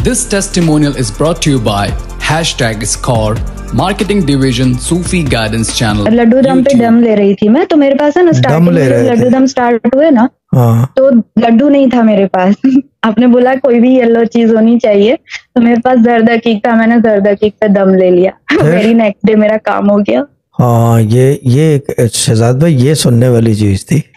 This testimonial is brought to you by #Score Marketing Division Sufi Guidance Channel. Laddu दम पे दम ले रही थी मैं, तो मेरे पास है ना स्टार्टिंग में जब लड्डू दम स्टार्ट हुए ना, तो लड्डू नहीं था मेरे पास। आपने बोला कोई भी येलो चीज होनी चाहिए, तो मेरे पास जर्द हकीक था, मैंने जर्द हकीक पे दम ले लिया। वेरी नेक्स्ट डे मेरा काम हो गया। हाँ, ये शहजाद भाई, ये सुनने वाली चीज थी।